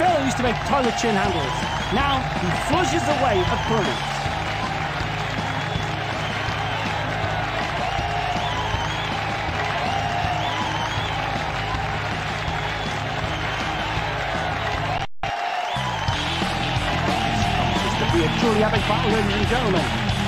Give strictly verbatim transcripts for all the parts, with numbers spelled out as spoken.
fella used to make toilet chin handles. Now he flushes away opponents. This could be a truly epic battle, ladies and gentlemen.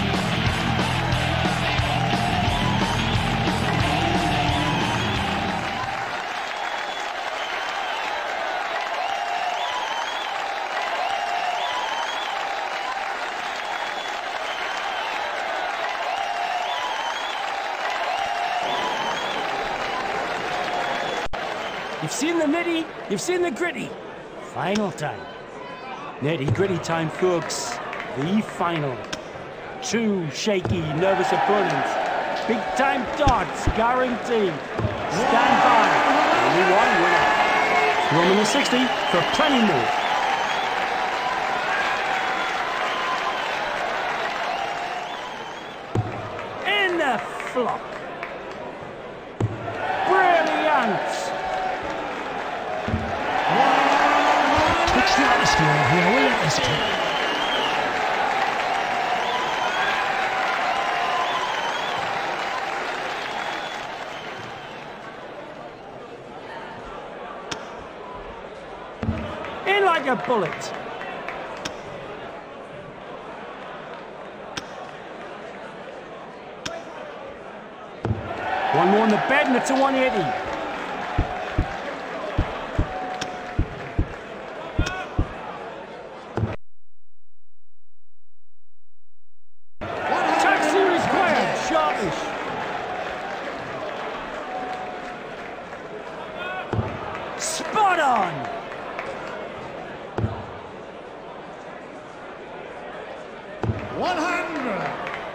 You've seen the nitty, you've seen the gritty. Final time. Nitty gritty time, folks. The final. Two shaky, nervous opponents. Big time darts, guaranteed. Stand by. Only one winner. Room in the sixty for plenty more. In the flock. Brilliant. It's the atmosphere here, will it, this time? In like a bullet. One more on the bed and it's a one eighty. Spot on! one hundred!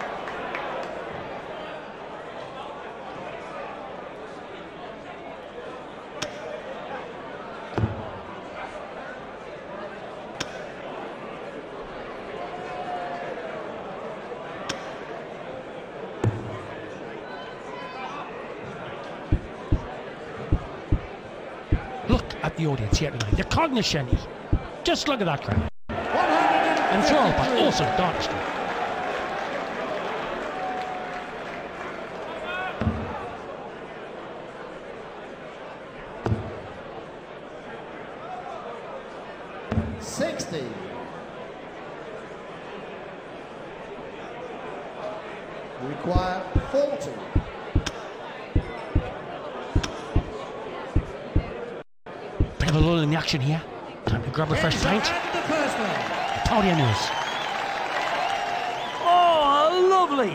Look at the audience here tonight. The cognition. Just look at that crowd. Enthralled, but also artistry. sixty. Require forty. Bit of a lull in the action here. Time to grab a fresh pint. Podium news. Oh, lovely!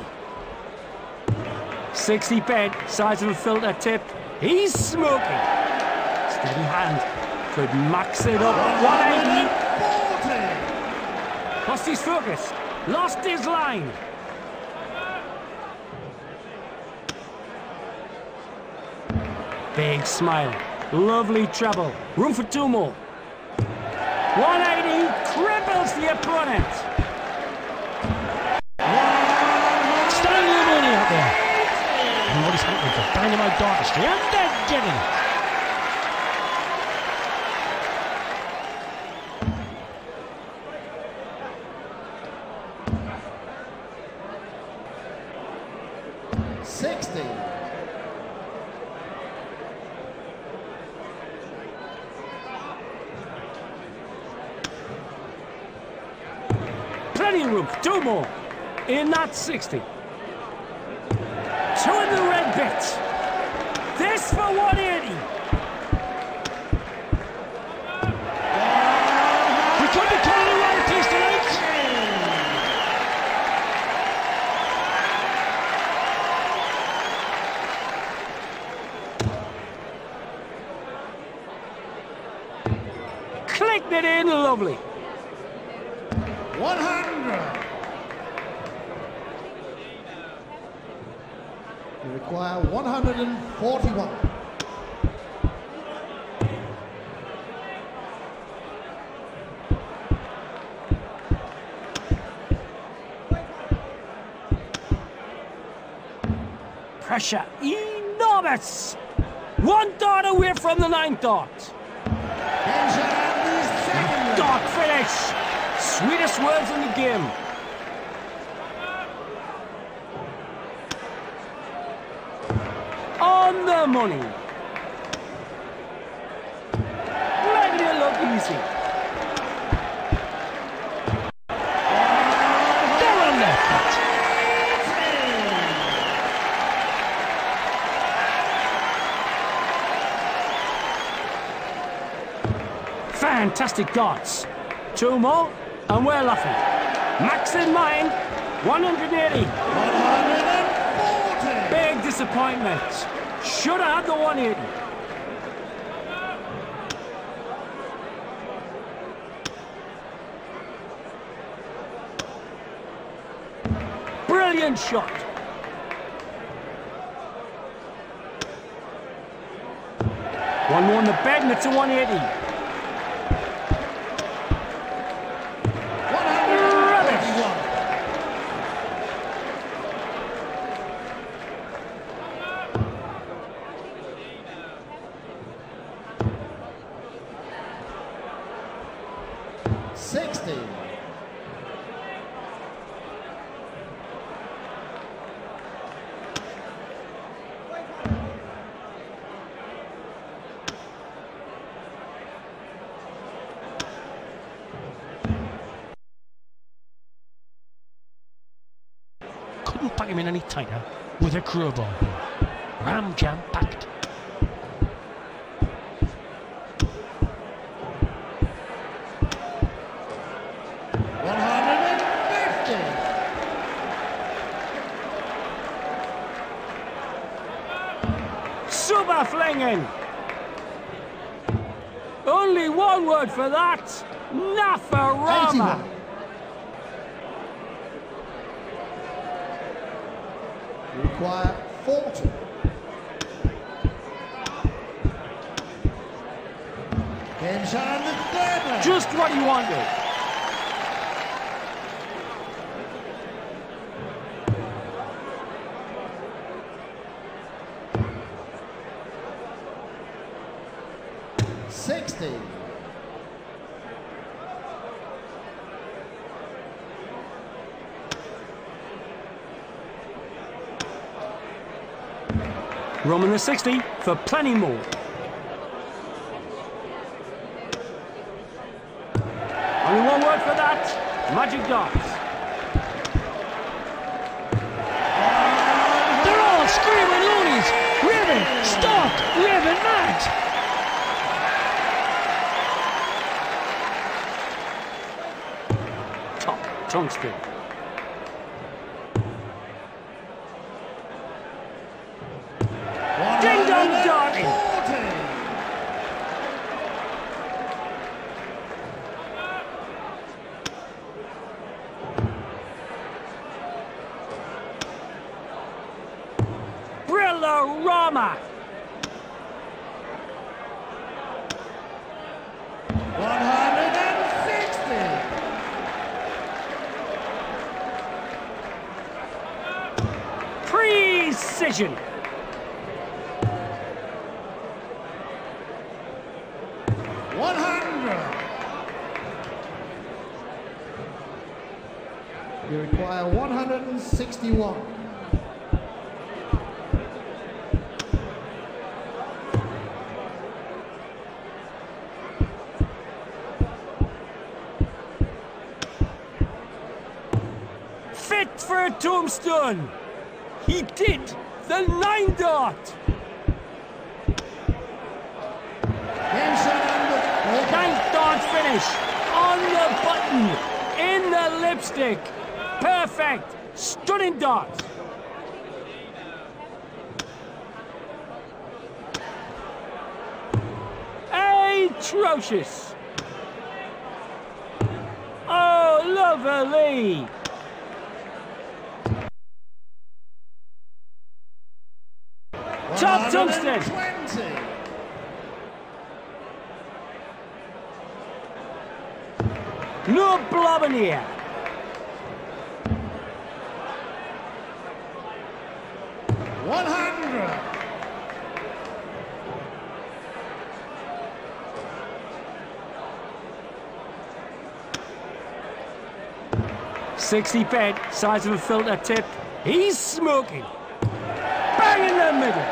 sixty bed, size of a filter tip. He's smoking. Steady hand. Could max it up. one eighty. Lost his focus. Lost his line. Big smile. Lovely treble. Room for two more. one eighty cripples the opponent. Standing the money out there. And what is happening for dynamite artistry? And they're getting it. sixty. Plenty of room. Two more. In that sixty. Two in the red bit. This for one eighty. We could be calling a royalties tonight. Clicked it in. Lovely. one hundred. You require one hundred forty-one. Pressure enormous. One dart away from the ninth dart. Start finish. Sweetest words in the game. On the money. Making it look easy. They're on their feet. Fantastic darts. Two more, and we're laughing. Max in mind, one hundred eighty. one hundred forty. Big disappointment. Should have had the one eighty. Brilliant shot. One more in the bag, and it's a one eighty. sixty. Couldn't pack him in any tighter with a crowbar. Ram jam packed. one hundred fifty. Super flinging. Only one word for that. Nafarama. eighty-one. Require forty. Game shot on the third leg. Just what he wanted. sixty. Roman the sixty for plenty more. Only one word for that. Magic darts. They're all screaming loonies. Raving, stark, raving mad. Top tungsten. Ding dong darting. Brillarama. one hundred sixty. Precision. one hundred. You require one hundred sixty-one. Fit for a tombstone. He did the nine dart. Game shot on the fourth. Ninth dart finish. On the button. In the lipstick. Perfect. Stunning dart. Atrocious. Oh, lovely. Top tungsten. twenty. No blobbing here. one hundred. sixty bed, size of a filter tip. He's smoking. Bang in the middle.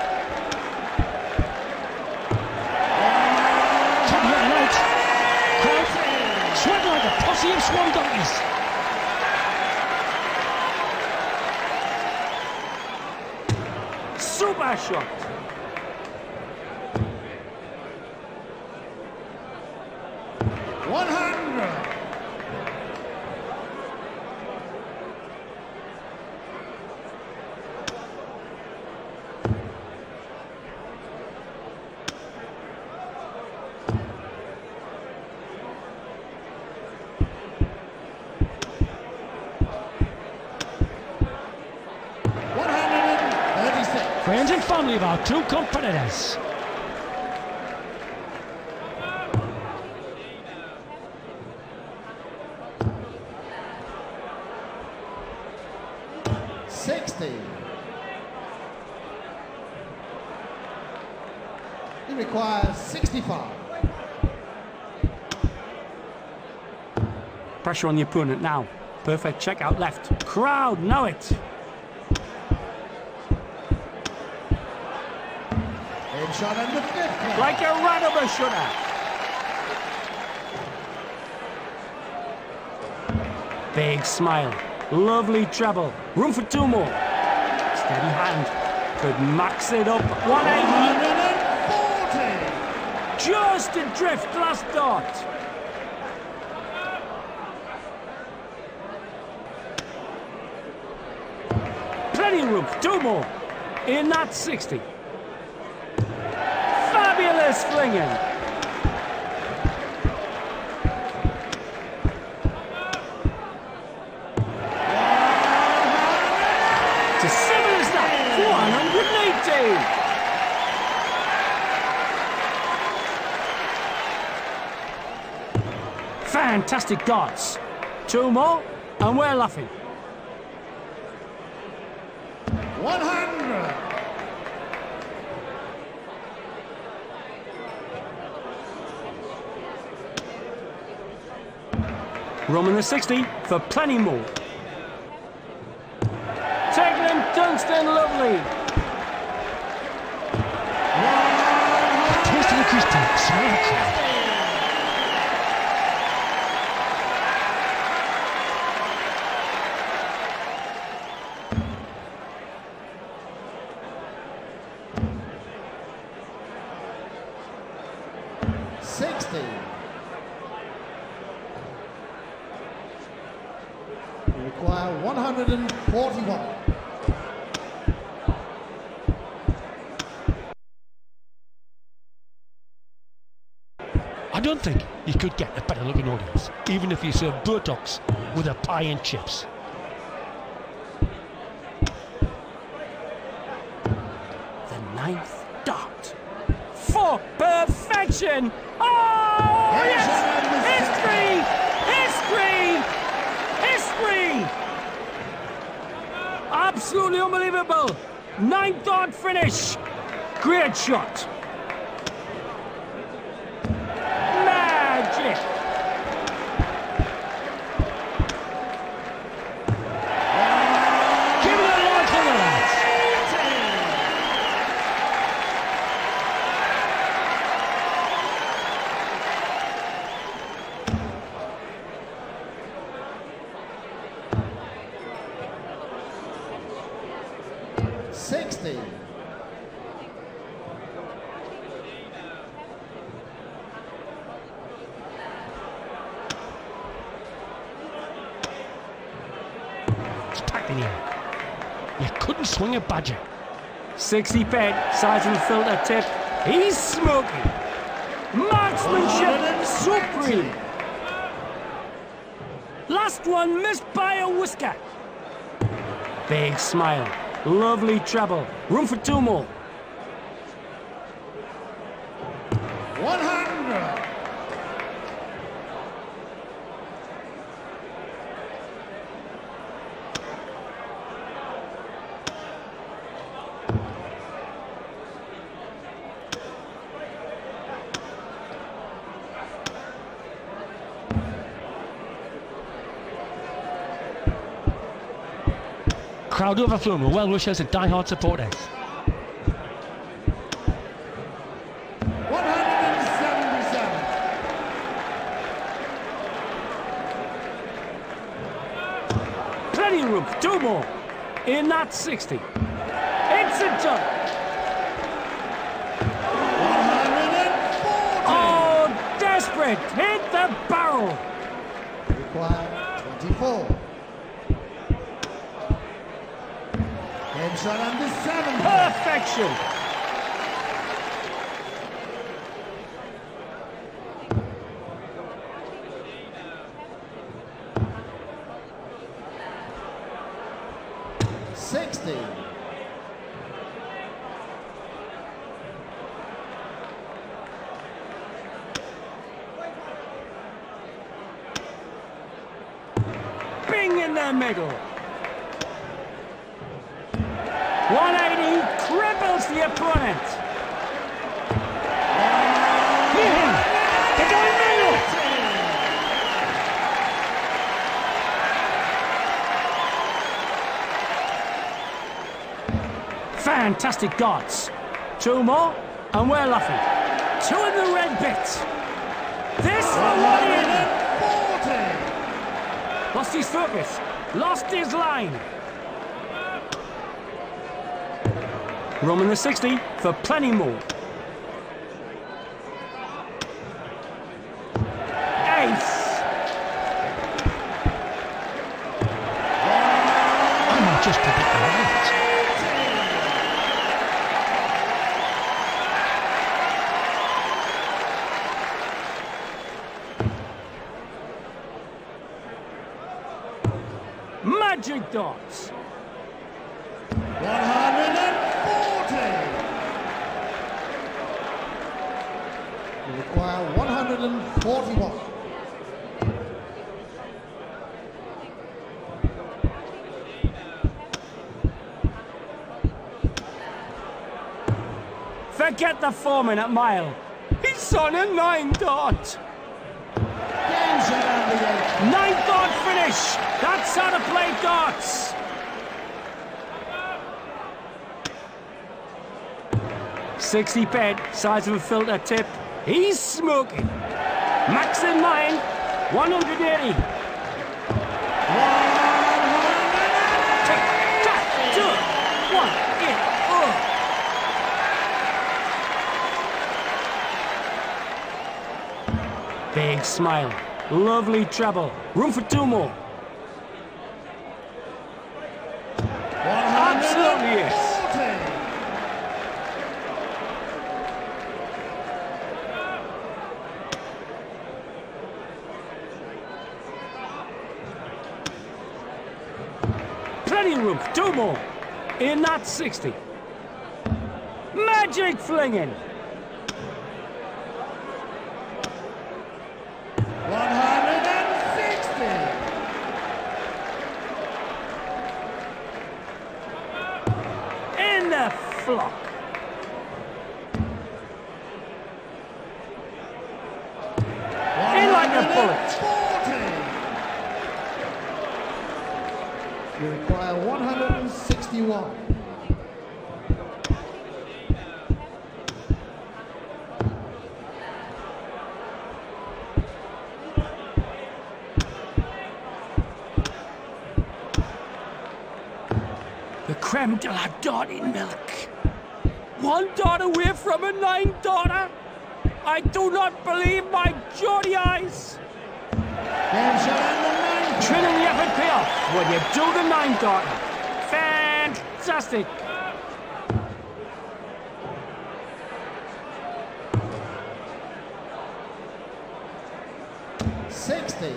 Top of the night. Crowd sweating like a posse of swan donkeys. Super shot. one hundred. one hundred thirty-six. Friends and family of our two competitors. sixty. He requires sixty-five. Pressure on the opponent now. Perfect check out left. Crowd know it. Headshot under fifty. Like a rat of a shutter. Big smile. Lovely treble. Room for two more. Steady hand. Could max it up. one eighty. one forty. Just adrift last dot. Plenty of room. Two more. In that sixty. Fabulous flinging. It's as simple as that. one eighty. Fantastic darts. Two more, and we're laughing. one hundred. Room in the sixty for plenty more. Taking him, Dunstan, lovely. Taste of the crystal, smell the crowd. sixty. We require one hundred forty-one. I don't think you could get a better looking audience, even if you serve Botox with a pie and chips. The ninth dot. For perfection. Oh, yes! History! History! History! Absolutely unbelievable. Ninth dot finish. Great shot. Magic. Give it a large for the lads. sixty. It's packed in here. You couldn't swing a badger. sixty bed, size of a filter tip. He's smoking. Marksmanship supreme. Last one missed by a whisker. Big smile. Lovely treble. Room for two more. one hundred. crowd overflowing with well-wishers and die-hard supporters. one hundred seventy-seven. Plenty of room, two more. In that sixty. It's a done. one hundred forty. Oh, desperate. Hit the barrel. Require twenty-four. Headshot under seventy. Perfection. sixty. Bing in the middle. one eighty cripples the opponent. Yeah. They're going middle. Fantastic darts. Two more, and we're laughing. Two in the red bit. This one in. forty. Lost his focus. Lost his line. Room in the sixty for plenty more. Ace. I might just predict the right. Magic darts. one hundred forty. You require one hundred forty-one. Forget the four-minute mile. He's on a nine dot. Game shot under eight. Nine dot finish. That's how to play darts. sixty bed, size of a filter tip. He's smoking. Max in mind, one hundred eighty. Tick, tack, two, one, eight, oh. Big smile. Lovely treble. Room for two more. Absolutely yes. Plenty of room for two more. In that sixty. Magic flinging. one hundred sixty. In the flock. In like a bullet. forty. You require one hundred sixty-one. The creme de la dotty milk. One dot away from a nine dotter. I do not believe my Geordie eyes. Game shot under nine. Trilling the effort pay off when you do the nine dotter. Fantastic. sixty.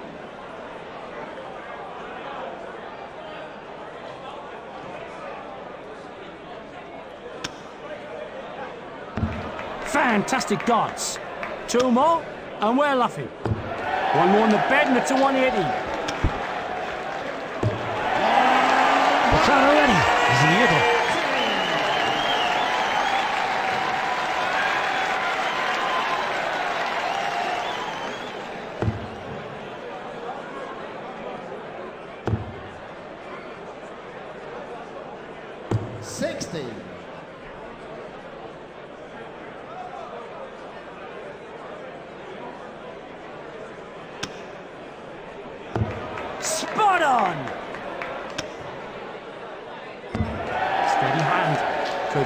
Fantastic darts. Two more, and we're laughing. One more in the bed, and it's a one eighty. The crowd are ready. Is he able?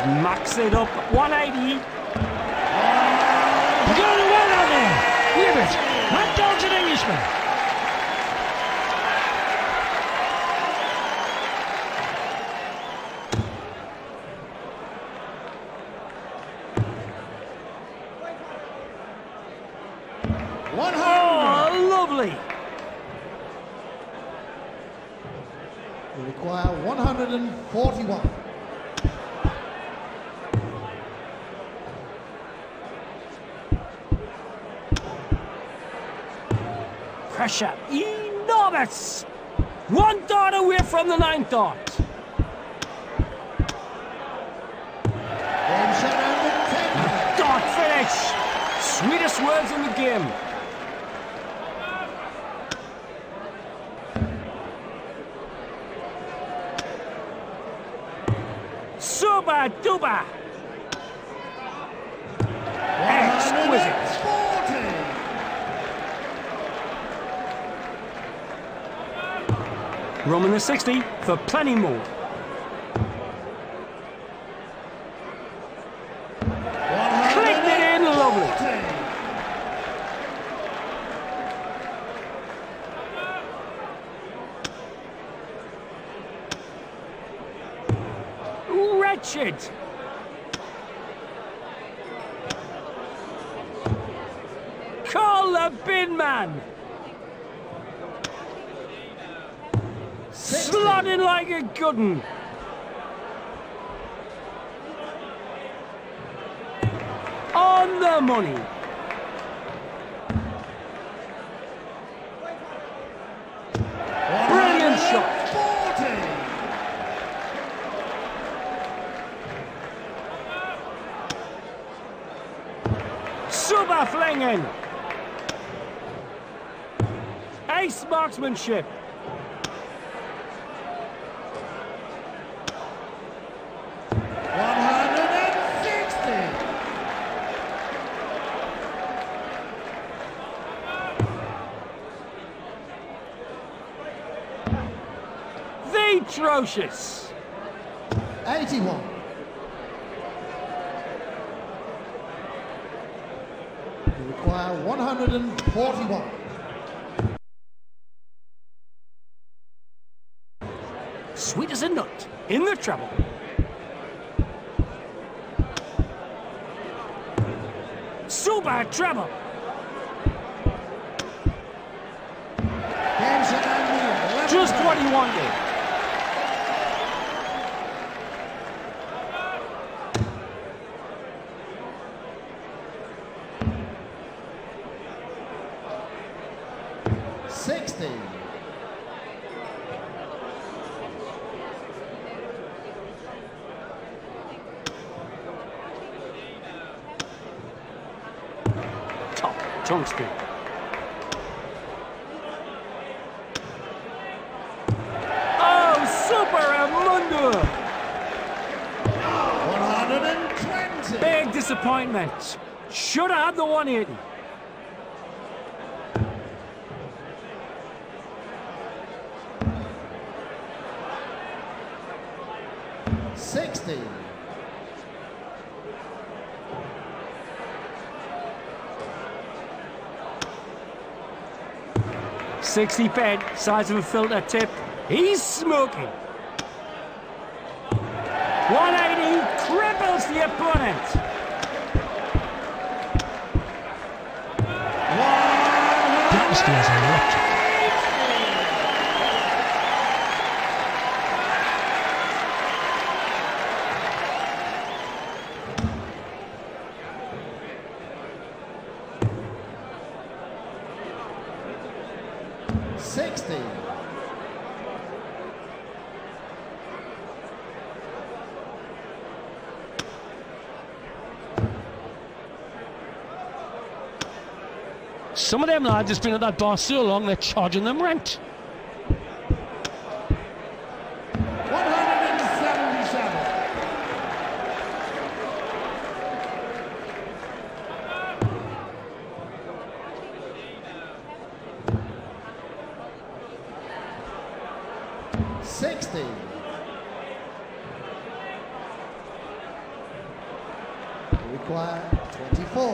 Max it up, one eighty. Going well out there. Leave it. That dog's an Englishman. one hundred. Oh, lovely. We require one hundred forty-one. Pressure enormous. One dot away from the ninth dot. Game shot number ten. Dot finish. Sweetest words in the game. Super duper. Exquisite. Roman the sixty for plenty more. Clicked it in, lovely. Wretched. Call the bin man. Slotting like a good one. On the money. Brilliant shot. Super flinging. Ace marksmanship. Atrocious. eighty-one. We require one hundred forty-one. Sweet as a nut. In the treble. Super treble. Just what he wanted. sixty. Top tungsten. Oh, super Amundo. one hundred twenty. Big disappointment. Should have had the one eighty. sixty. sixty bed, size of a filter tip. He's smoking. one eighty cripples the opponent. The atmosphere is electric. sixty. Some of them lads has been at that bar so long they're charging them rent. one hundred seventy-seven. sixty. Require twenty-four.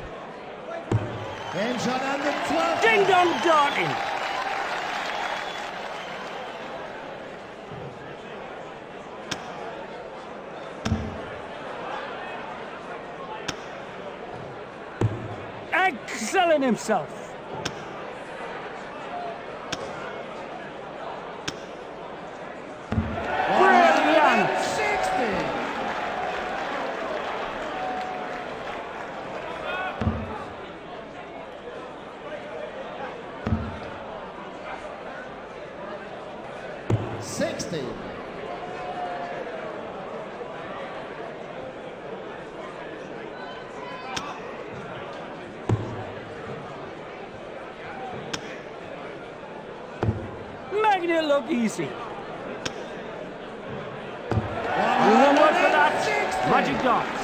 Game shot under twelve. Ding dong darting. Excelling himself. Brilliant. sixty. sixty. Making it look easy. One word for that. Magic dots.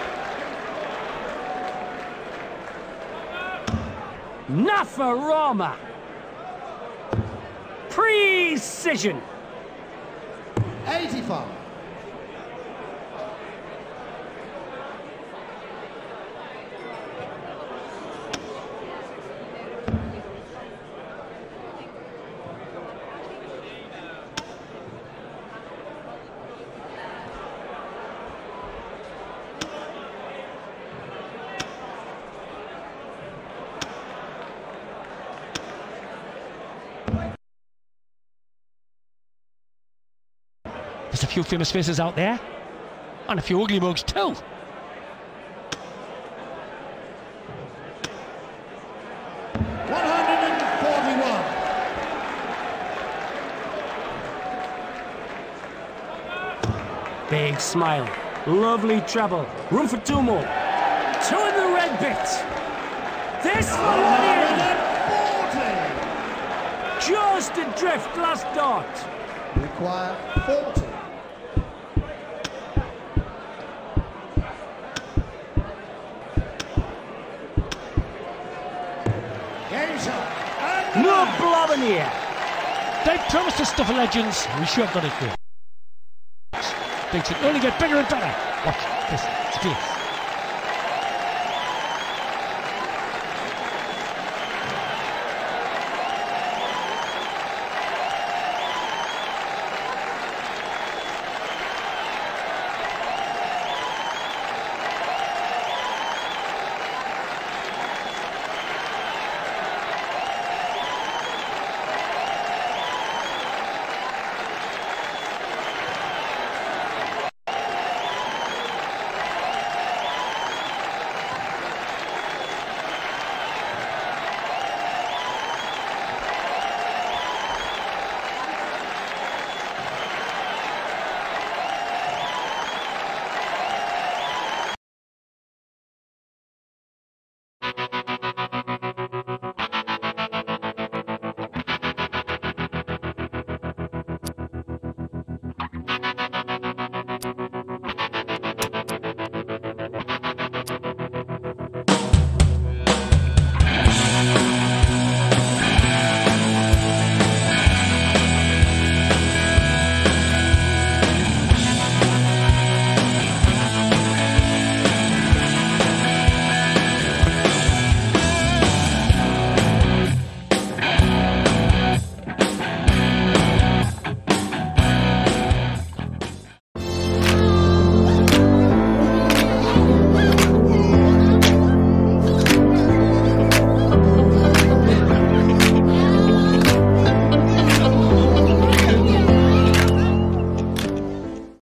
Nafarama. Precision. eighty-five. There's a few famous faces out there, and a few ugly mugs too. one hundred forty-one. Big smile. Lovely treble. Room for two more. Two in the red bit. This one in. Just adrift last dart. Require forty. Game shot. No blobbing here. They've promised us stuff of legends, we sure have done it good. Thinks it only get bigger and better. Watch this space.